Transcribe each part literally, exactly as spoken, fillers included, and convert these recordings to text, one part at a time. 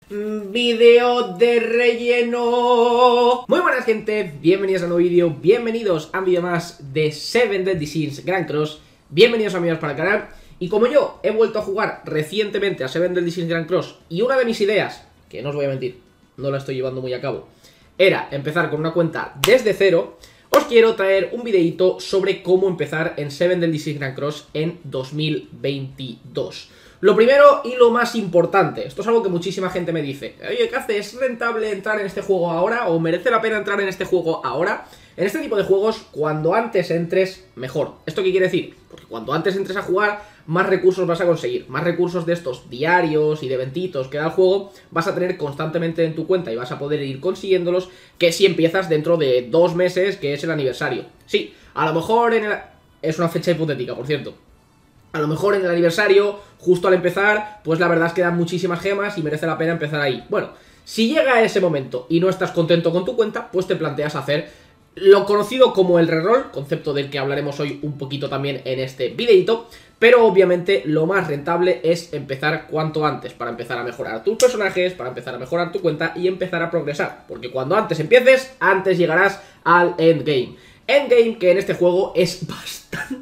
Vídeo de relleno. Muy buenas, gente, bienvenidos a un nuevo vídeo. Bienvenidos a un vídeo más de Seven Deadly Sins Grand Cross. Bienvenidos, amigos, para el canal. Y como yo he vuelto a jugar recientemente a Seven Deadly Sins Grand Cross, y una de mis ideas, que no os voy a mentir, no la estoy llevando muy a cabo, era empezar con una cuenta desde cero, os quiero traer un videito sobre cómo empezar en Seven Deadly Sins Grand Cross en dos mil veintidós. Lo primero y lo más importante, esto es algo que muchísima gente me dice: oye, ¿qué hace? ¿Es rentable entrar en este juego ahora? ¿O merece la pena entrar en este juego ahora? En este tipo de juegos, cuando antes entres, mejor. ¿Esto qué quiere decir? Porque cuando antes entres a jugar, más recursos vas a conseguir. Más recursos de estos diarios y de eventitos que da el juego vas a tener constantemente en tu cuenta y vas a poder ir consiguiéndolos, que si empiezas dentro de dos meses, que es el aniversario. Sí, a lo mejor en el... es una fecha hipotética, por cierto. A lo mejor en el aniversario, justo al empezar, pues la verdad es que dan muchísimas gemas y merece la pena empezar ahí. Bueno, si llega ese momento y no estás contento con tu cuenta, pues te planteas hacer lo conocido como el reroll, concepto del que hablaremos hoy un poquito también en este videito. Pero obviamente lo más rentable es empezar cuanto antes, para empezar a mejorar tus personajes, para empezar a mejorar tu cuenta y empezar a progresar. Porque cuando antes empieces, antes llegarás al endgame. Endgame que en este juego es bastante...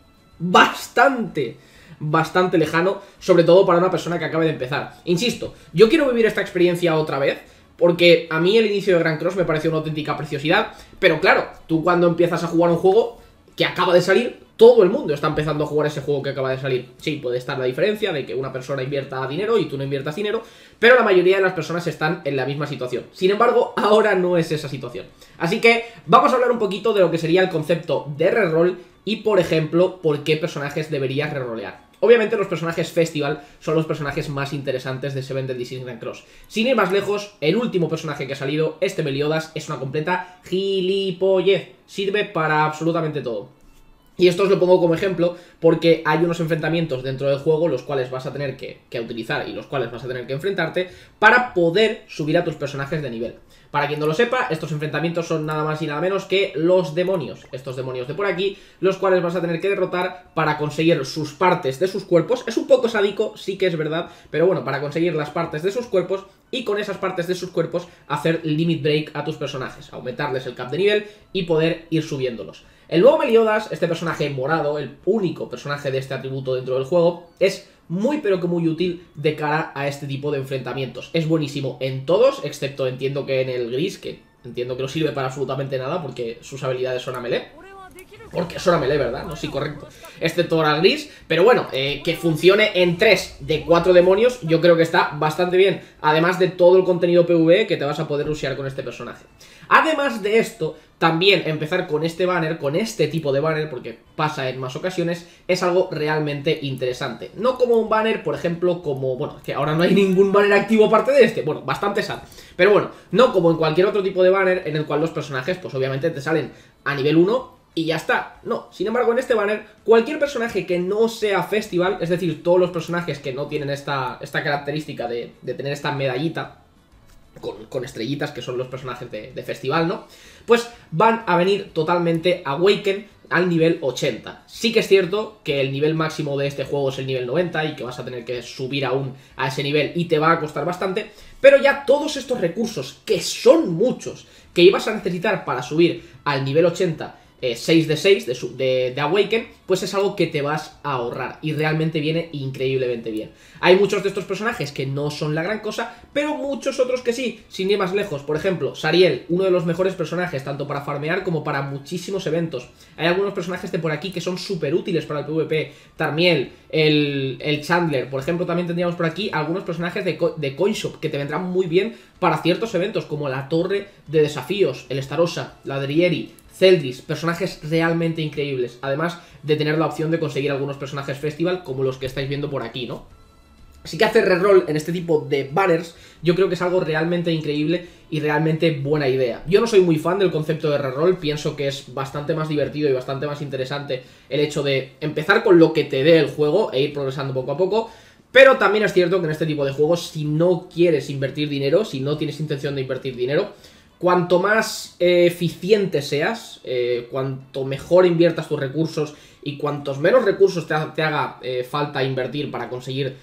Bastante, bastante lejano, sobre todo para una persona que acabe de empezar. Insisto, yo quiero vivir esta experiencia otra vez, porque a mí el inicio de Grand Cross me pareció una auténtica preciosidad. Pero claro, tú cuando empiezas a jugar un juego que acaba de salir, todo el mundo está empezando a jugar ese juego que acaba de salir. Sí, puede estar la diferencia de que una persona invierta dinero y tú no inviertas dinero, pero la mayoría de las personas están en la misma situación. Sin embargo, ahora no es esa situación. Así que vamos a hablar un poquito de lo que sería el concepto de reroll y, por ejemplo, por qué personajes deberías rerolear. Obviamente los personajes Festival son los personajes más interesantes de Seven Deadly Sins Grand Cross. Sin ir más lejos, el último personaje que ha salido, este Meliodas, es una completa gilipollez. Sirve para absolutamente todo. Y esto os lo pongo como ejemplo porque hay unos enfrentamientos dentro del juego los cuales vas a tener que, que utilizar y los cuales vas a tener que enfrentarte para poder subir a tus personajes de nivel. Para quien no lo sepa, estos enfrentamientos son nada más y nada menos que los demonios. Estos demonios de por aquí, los cuales vas a tener que derrotar para conseguir sus partes de sus cuerpos. Es un poco sádico, sí que es verdad, pero bueno, para conseguir las partes de sus cuerpos y con esas partes de sus cuerpos hacer limit break a tus personajes, aumentarles el cap de nivel y poder ir subiéndolos. El nuevo Meliodas, este personaje morado, el único personaje de este atributo dentro del juego, es muy pero que muy útil de cara a este tipo de enfrentamientos. Es buenísimo en todos, excepto entiendo que en el gris, que entiendo que no sirve para absolutamente nada porque sus habilidades son a melee. Porque son a melee, ¿verdad? No, sí, correcto. Excepto ahora el gris, pero bueno, eh, que funcione en tres de cuatro demonios, yo creo que está bastante bien. Además de todo el contenido PvE que te vas a poder rushear con este personaje. Además de esto, también empezar con este banner, con este tipo de banner, porque pasa en más ocasiones, es algo realmente interesante. No como un banner, por ejemplo, como... Bueno, es que ahora no hay ningún banner activo aparte de este. Bueno, bastante sad. Pero bueno, no como en cualquier otro tipo de banner en el cual los personajes, pues obviamente te salen a nivel uno y ya está. No, sin embargo, en este banner, cualquier personaje que no sea Festival, es decir, todos los personajes que no tienen esta, esta característica de, de tener esta medallita Con, con estrellitas, que son los personajes de, de Festival, ¿no? Pues van a venir totalmente Awaken al nivel ochenta. Sí que es cierto que el nivel máximo de este juego es el nivel noventa y que vas a tener que subir aún a ese nivel y te va a costar bastante, pero ya todos estos recursos, que son muchos, que ibas a necesitar para subir al nivel ochenta, Eh, seis de seis de, de, de Awaken, pues es algo que te vas a ahorrar y realmente viene increíblemente bien. Hay muchos de estos personajes que no son la gran cosa, pero muchos otros que sí, sin ir más lejos. Por ejemplo, Sariel, uno de los mejores personajes tanto para farmear como para muchísimos eventos. Hay algunos personajes de por aquí que son súper útiles para el PvP. Tarmiel, el, el Chandler, por ejemplo, también tendríamos por aquí algunos personajes de, de Coinshop que te vendrán muy bien para ciertos eventos como la Torre de Desafíos, el Starossa, la Drieri, Zeldris, personajes realmente increíbles, además de tener la opción de conseguir algunos personajes Festival como los que estáis viendo por aquí, ¿no? Así que hacer reroll en este tipo de banners yo creo que es algo realmente increíble y realmente buena idea. Yo no soy muy fan del concepto de reroll, pienso que es bastante más divertido y bastante más interesante el hecho de empezar con lo que te dé el juego e ir progresando poco a poco. Pero también es cierto que en este tipo de juegos, si no quieres invertir dinero, si no tienes intención de invertir dinero, cuanto más eh, eficiente seas, eh, cuanto mejor inviertas tus recursos y cuantos menos recursos te, ha, te haga eh, falta invertir para conseguir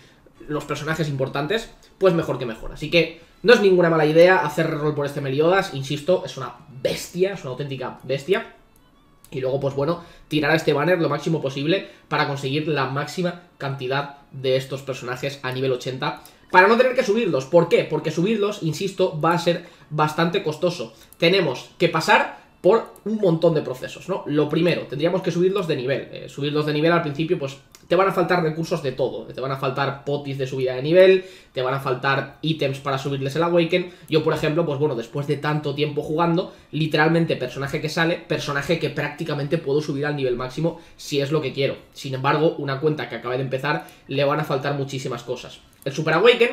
los personajes importantes, pues mejor que mejor. Así que no es ninguna mala idea hacer reroll por este Meliodas, insisto, es una bestia, es una auténtica bestia. Y luego, pues bueno, tirar a este banner lo máximo posible para conseguir la máxima cantidad de estos personajes a nivel ochenta, para no tener que subirlos. ¿Por qué? Porque subirlos, insisto, va a ser bastante costoso. Tenemos que pasar por un montón de procesos, ¿no? Lo primero, tendríamos que subirlos de nivel. Eh, subirlos de nivel al principio, pues te van a faltar recursos de todo. Te van a faltar potis de subida de nivel, te van a faltar ítems para subirles el Awaken. Yo, por ejemplo, pues bueno, después de tanto tiempo jugando, literalmente personaje que sale, personaje que prácticamente puedo subir al nivel máximo si es lo que quiero. Sin embargo, una cuenta que acaba de empezar, le van a faltar muchísimas cosas. El Super Awaken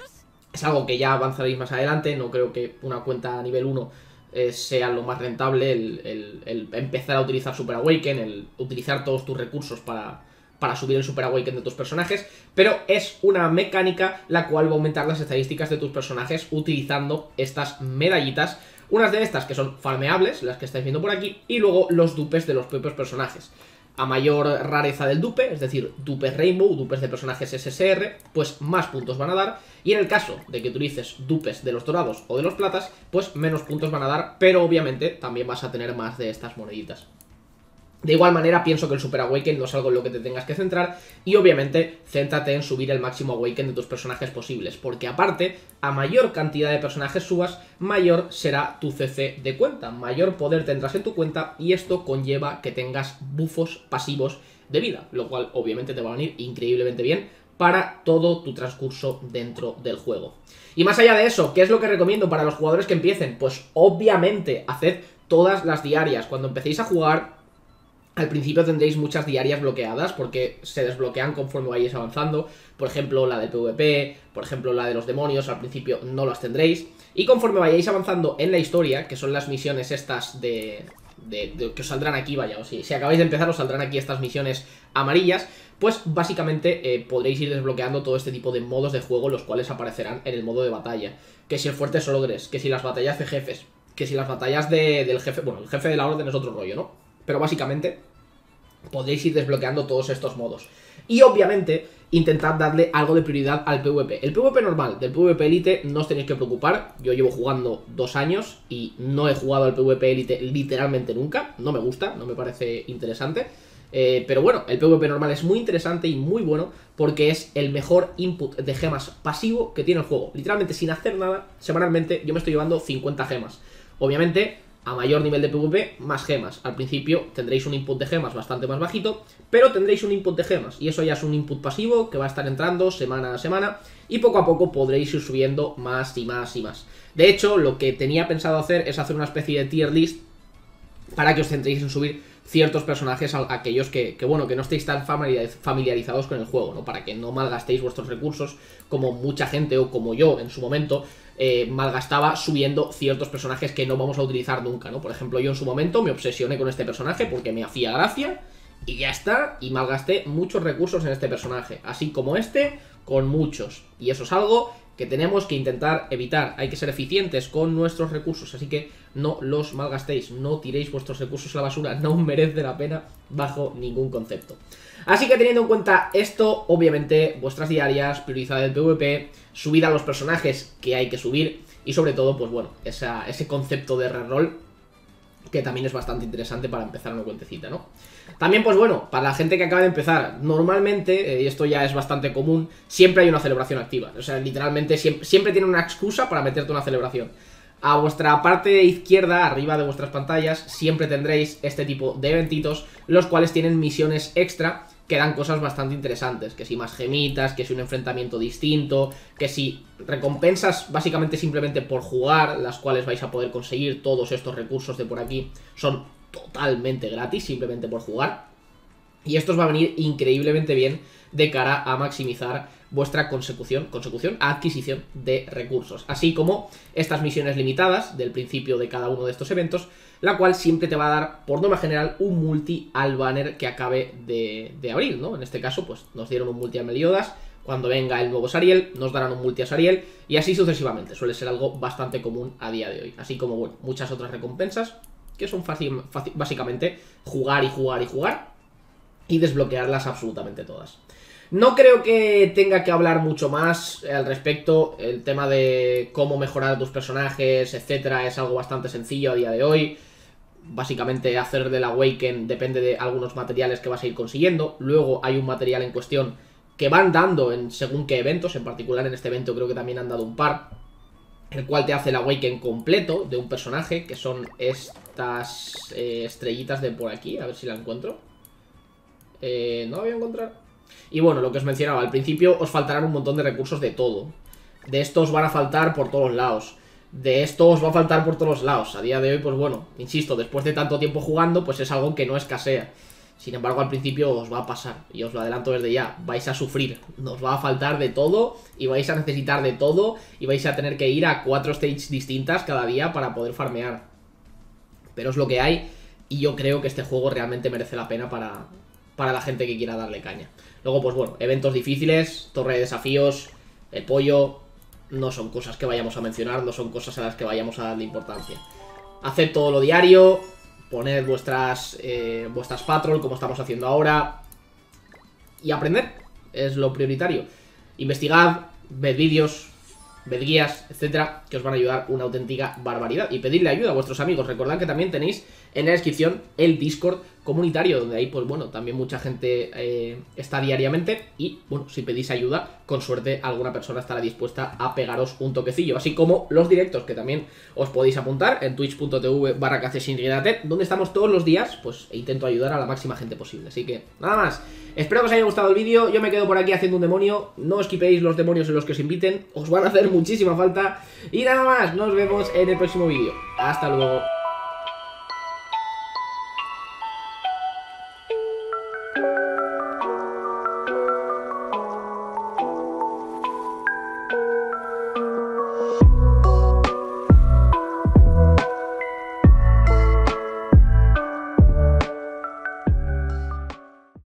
es algo que ya avanzaréis más adelante, no creo que una cuenta a nivel uno eh, sea lo más rentable, el, el, el empezar a utilizar Super Awaken, el utilizar todos tus recursos para... para subir el Super Awaken de tus personajes, pero es una mecánica la cual va a aumentar las estadísticas de tus personajes utilizando estas medallitas, unas de estas que son farmeables, las que estáis viendo por aquí, y luego los dupes de los propios personajes. A mayor rareza del dupe, es decir, dupes Rainbow, dupes de personajes S S R, pues más puntos van a dar, y en el caso de que utilices dupes de los dorados o de los platas, pues menos puntos van a dar, pero obviamente también vas a tener más de estas moneditas. De igual manera, pienso que el Super Awaken no es algo en lo que te tengas que centrar y obviamente céntrate en subir el máximo Awaken de tus personajes posibles, porque aparte, a mayor cantidad de personajes subas, mayor será tu C C de cuenta, mayor poder tendrás en tu cuenta y esto conlleva que tengas bufos pasivos de vida, lo cual obviamente te va a venir increíblemente bien para todo tu transcurso dentro del juego. Y más allá de eso, ¿qué es lo que recomiendo para los jugadores que empiecen? Pues obviamente haced todas las diarias. Cuando empecéis a jugar, al principio tendréis muchas diarias bloqueadas porque se desbloquean conforme vayáis avanzando. Por ejemplo, la de PvP, por ejemplo, la de los demonios, al principio no las tendréis. Y conforme vayáis avanzando en la historia, que son las misiones estas de... de, de que os saldrán aquí, vaya, o si, si acabáis de empezar os saldrán aquí estas misiones amarillas, pues básicamente eh, podréis ir desbloqueando todo este tipo de modos de juego, los cuales aparecerán en el modo de batalla. Que si el fuerte Sologres, que si las batallas de jefes, que si las batallas de, del jefe... Bueno, el jefe de la orden es otro rollo, ¿no? Pero básicamente podréis ir desbloqueando todos estos modos. Y obviamente intentad darle algo de prioridad al PvP. El PvP normal, del PvP Elite no os tenéis que preocupar. Yo llevo jugando dos años y no he jugado al PvP Elite literalmente nunca. No me gusta, no me parece interesante. Eh, pero bueno, el PvP normal es muy interesante y muy bueno porque es el mejor input de gemas pasivo que tiene el juego. Literalmente sin hacer nada, semanalmente yo me estoy llevando cincuenta gemas. Obviamente, a mayor nivel de PvP, más gemas. Al principio tendréis un input de gemas bastante más bajito, pero tendréis un input de gemas. Y eso ya es un input pasivo que va a estar entrando semana a semana. Y poco a poco podréis ir subiendo más y más y más. De hecho, lo que tenía pensado hacer es hacer una especie de tier list para que os centréis en subir ciertos personajes a aquellos que, que, bueno, que no estéis tan familiarizados con el juego, ¿no? Para que no malgastéis vuestros recursos como mucha gente o como yo en su momento eh, malgastaba subiendo ciertos personajes que no vamos a utilizar nunca, ¿no? Por ejemplo, yo en su momento me obsesioné con este personaje porque me hacía gracia y ya está, y malgasté muchos recursos en este personaje, así como este, con muchos, y eso es algo que tenemos que intentar evitar. Hay que ser eficientes con nuestros recursos, así que no los malgastéis, no tiréis vuestros recursos a la basura, no merece la pena bajo ningún concepto. Así que teniendo en cuenta esto, obviamente vuestras diarias, priorizad el PvP, subid a los personajes que hay que subir y sobre todo, pues bueno, esa, ese concepto de reroll que también es bastante interesante para empezar una cuentecita, ¿no? También, pues bueno, para la gente que acaba de empezar, normalmente, eh, y esto ya es bastante común, siempre hay una celebración activa. O sea, literalmente siempre, siempre tiene una excusa para meterte una celebración. A vuestra parte izquierda, arriba de vuestras pantallas, siempre tendréis este tipo de eventitos, los cuales tienen misiones extra que dan cosas bastante interesantes. Que si más gemitas, que si un enfrentamiento distinto, que si recompensas básicamente simplemente por jugar, las cuales vais a poder conseguir todos estos recursos de por aquí, son totalmente gratis, simplemente por jugar. Y esto os va a venir increíblemente bien de cara a maximizar vuestra consecución, consecución, adquisición de recursos. Así como estas misiones limitadas del principio de cada uno de estos eventos, la cual siempre te va a dar, por norma general, un multi al banner que acabe de, de abrir, ¿no? En este caso, pues nos dieron un multi a Meliodas. Cuando venga el nuevo Sariel, nos darán un multi a Sariel y así sucesivamente. Suele ser algo bastante común a día de hoy. Así como, bueno, muchas otras recompensas que son fácil, básicamente jugar y jugar y jugar y desbloquearlas absolutamente todas. No creo que tenga que hablar mucho más al respecto. El tema de cómo mejorar tus personajes, etcétera, es algo bastante sencillo a día de hoy. Básicamente hacer del Awaken depende de algunos materiales que vas a ir consiguiendo. Luego hay un material en cuestión que van dando en según qué eventos. En particular en este evento creo que también han dado un par, el cual te hace el Awaken completo de un personaje, que son estas eh, estrellitas de por aquí. A ver si la encuentro. Eh, no la voy a encontrar. Y bueno, lo que os mencionaba, al principio os faltarán un montón de recursos de todo. De estos van a faltar por todos lados. De esto os va a faltar por todos lados. A día de hoy, pues bueno, insisto, después de tanto tiempo jugando, pues es algo que no escasea. Sin embargo, al principio os va a pasar, y os lo adelanto desde ya, vais a sufrir. Os va a faltar de todo, y vais a necesitar de todo, y vais a tener que ir a cuatro stages distintas cada día para poder farmear. Pero es lo que hay, y yo creo que este juego realmente merece la pena para, para la gente que quiera darle caña. Luego, pues bueno, eventos difíciles, torre de desafíos, el pollo, no son cosas que vayamos a mencionar, no son cosas a las que vayamos a darle importancia. Haced todo lo diario, poned vuestras, eh, vuestras patrol como estamos haciendo ahora, y aprender, es lo prioritario. Investigad, ved vídeos, ved guías, etcétera, que os van a ayudar una auténtica barbaridad. Y pedirle ayuda a vuestros amigos. Recordad que también tenéis en la descripción el Discord comunitario, donde ahí, pues bueno, también mucha gente eh, está diariamente. Y, bueno, si pedís ayuda, con suerte alguna persona estará dispuesta a pegaros un toquecillo. Así como los directos, que también os podéis apuntar en twitch punto tv barra kcsinrigatet, donde estamos todos los días, pues, e intento ayudar a la máxima gente posible. Así que, nada más. Espero que os haya gustado el vídeo. Yo me quedo por aquí haciendo un demonio. No os quipéis los demonios en los que os inviten. Os van a hacer muchísima falta. Y nada más, nos vemos en el próximo vídeo. Hasta luego.